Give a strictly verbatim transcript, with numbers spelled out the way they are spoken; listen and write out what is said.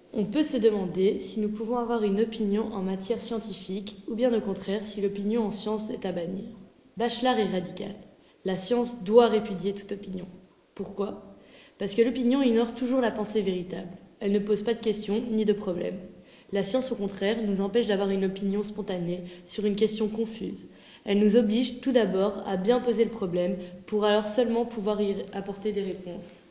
On peut se demander si nous pouvons avoir une opinion en matière scientifique ou bien au contraire si l'opinion en science est à bannir. Bachelard est radical. La science doit répudier toute opinion. Pourquoi ? Parce que l'opinion ignore toujours la pensée véritable. Elle ne pose pas de questions ni de problèmes. La science, au contraire, nous empêche d'avoir une opinion spontanée sur une question confuse. Elle nous oblige tout d'abord à bien poser le problème pour alors seulement pouvoir y apporter des réponses.